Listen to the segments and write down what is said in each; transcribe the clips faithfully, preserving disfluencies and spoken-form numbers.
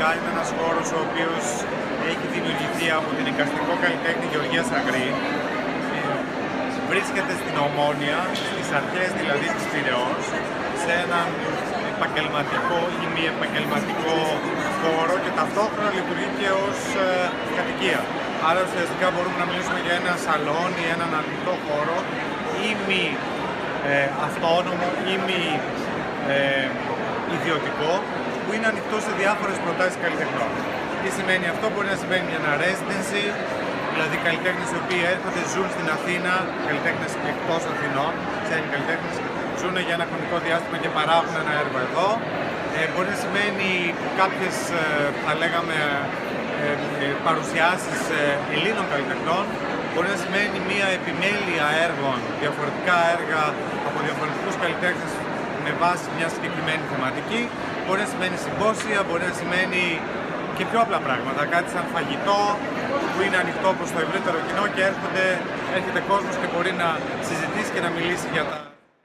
είναι ένας χώρος ο οποίος έχει δημιουργηθεί από την εικαστικό καλλιτέχνη Γεωργίας Αγρή. Βρίσκεται στην Ομόνια, στις αρχές δηλαδή της Πειραιώς, σε έναν επαγγελματικό ή μη επαγγελματικό χώρο και ταυτόχρονα λειτουργεί και ως ε, κατοικία. Άρα ουσιαστικά μπορούμε να μιλήσουμε για ένα σαλόνι, έναν ανοιχτό χώρο ή μη ε, αυτόνομο ή μη ε, ιδιωτικό, που είναι ανοιχτό σε διάφορες προτάσεις καλλιτεχνών. Τι σημαίνει αυτό? Μπορεί να σημαίνει ένα residency, δηλαδή καλλιτέχνες οι οποίοι έρχονται, ζουν στην Αθήνα, καλλιτέχνες εκτός Αθηνών, ξένοι καλλιτέχνες, ζουν για ένα χρονικό διάστημα και παράγουν ένα έργο εδώ. Ε, μπορεί να σημαίνει κάποιες, ε, θα λέγαμε, ε, ε, παρουσιάσεις ε, Ελλήνων καλλιτεχνών. Μπορεί να σημαίνει μια επιμέλεια έργων, διαφορετικά έργα από διαφορετικούς καλλιτέχνες με βάση μια συγκεκριμένη θεματική. Μπορεί να σημαίνει συμπόσια, μπορεί να σημαίνει και πιο απλά πράγματα, κάτι σαν φαγητό που είναι ανοιχτό προς το ευρύτερο κοινό και έρχονται, έρχεται κόσμος και μπορεί να συζητήσει και να μιλήσει για τα...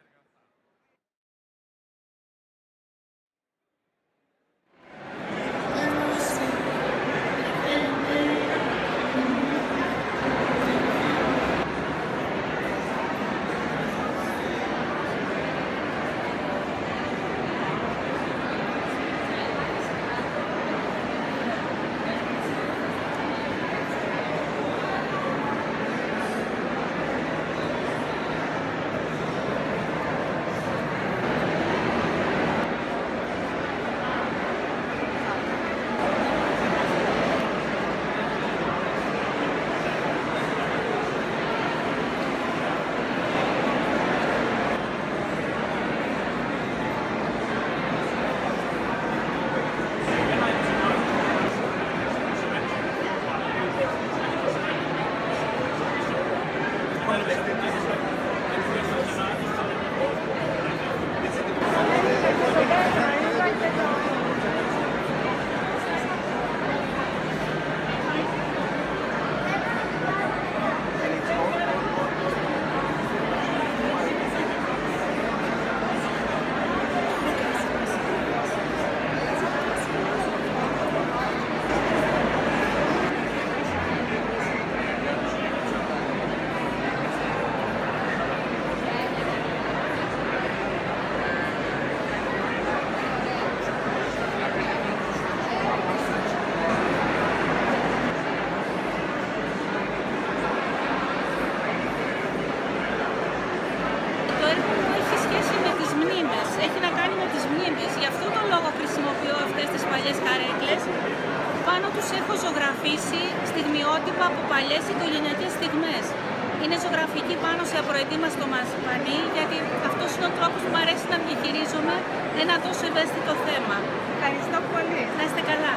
στιγμιότυπα από παλιές οικογενειακές στιγμές. Είναι ζωγραφική πάνω σε απροετοίμαστο πανί, γιατί αυτός είναι ο τρόπος που μου αρέσει να διαχειρίζομαι ένα τόσο ευαίσθητο θέμα. Ευχαριστώ πολύ. Να είστε καλά.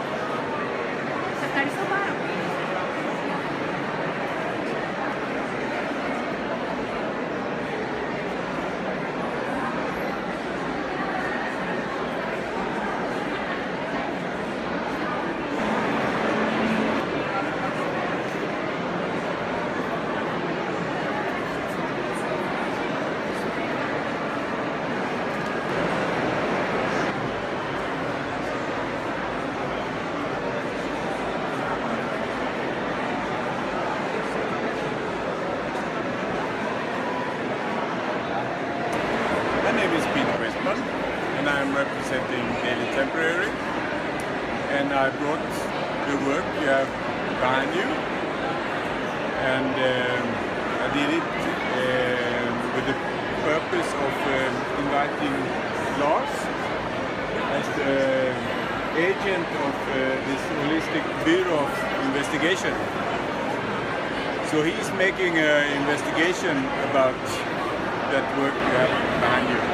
Σας ευχαριστώ πάρα πολύ. Representing Daily Temporary, and I brought the work you have behind you, and um, I did it uh, with the purpose of um, inviting Lars as the agent of uh, this holistic bureau of investigation. So he's making an investigation about that work you have behind you.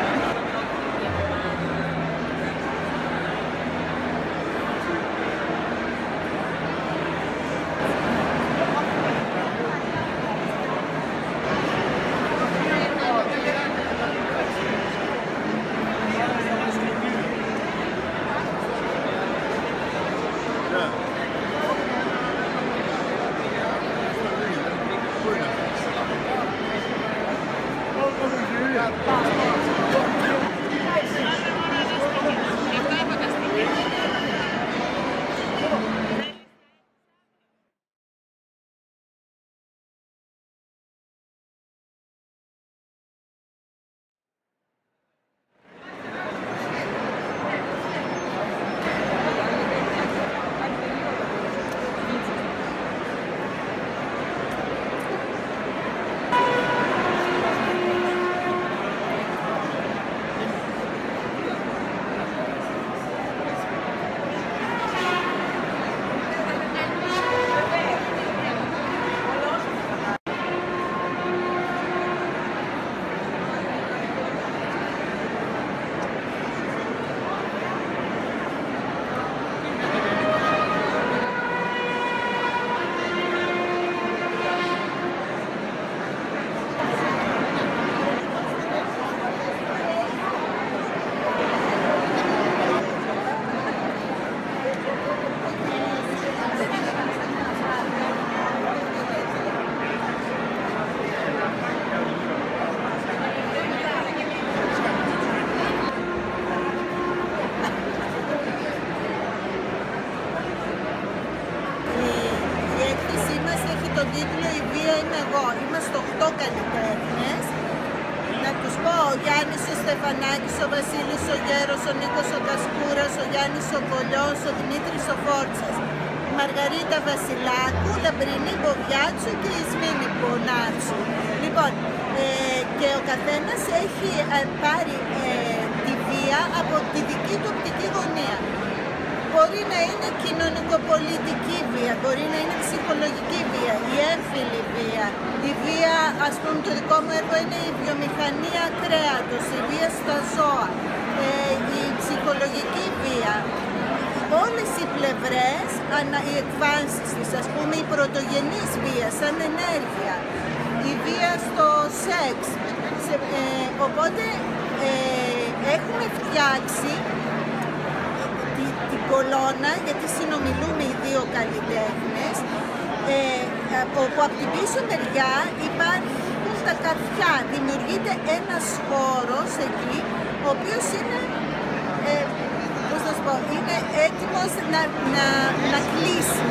καλλιτέχνες. Να τους πω, ο Γιάννης ο Στεφανάκης, ο Βασίλης ο Γέρος, ο Νίκος ο Κασκούρας, ο Γιάννης ο Κολιός, ο Δημήτρης ο Φόρτσας, η Μαργαρίτα Βασιλάκου, Λαμπρινή Μποβιάτσου και η Ισμήνη Μπονάτσου. Λοιπόν, ε, και ο καθένας έχει ε, πάρει ε, τη βία από τη δική του οπτική γωνία. Μπορεί να είναι κοινωνικοπολιτική βία, μπορεί να είναι ψυχολογική βία, η έμφυλη βία, η βία, ας πούμε το δικό μου έργο είναι η βιομηχανία κρέατος, η βία στα ζώα, ε, η ψυχολογική βία. Όλες οι πλευρές, οι εκφάνσεις της, ας πούμε η πρωτογενής βία σαν ενέργεια, η βία στο σεξ, σε, ε, οπότε ε, έχουμε φτιάξει την κολόνα, γιατί συνομιλούμε οι δύο καλλιτέχνες, ε, όπου από την πίσω μεριά υπάρχουν τα καρφιά, δημιουργείται ένας χώρος εκεί, ο οποίος είναι, ε, πώς θα σου πω, είναι έτοιμος να, να, να κλείσει.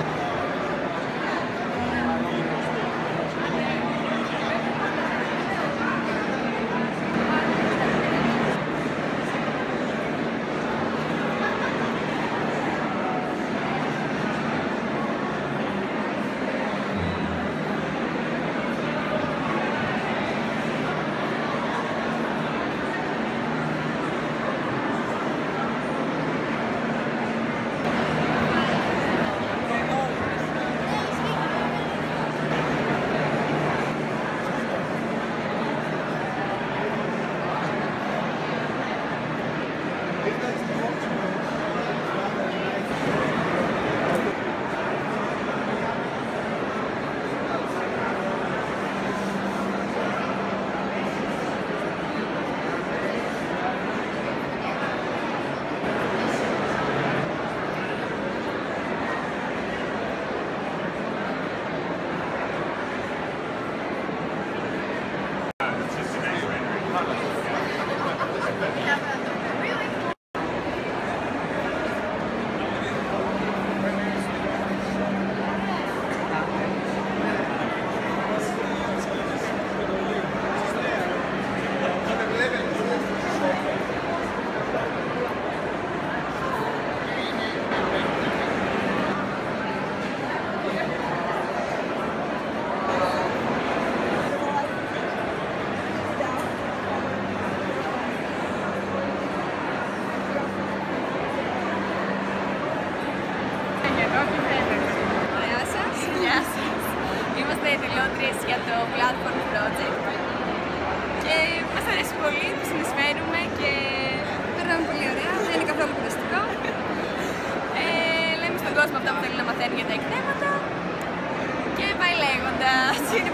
για το Platform Project και μας αρέσει πολύ που συνεισφέρουμε και περνάμε πολύ ωραία, δεν είναι καθόλου κουραστικό. Ε, λέμε στον κόσμο αυτά που θέλει να μαθαίνει για τα εκθέματα και πάει λέγοντας.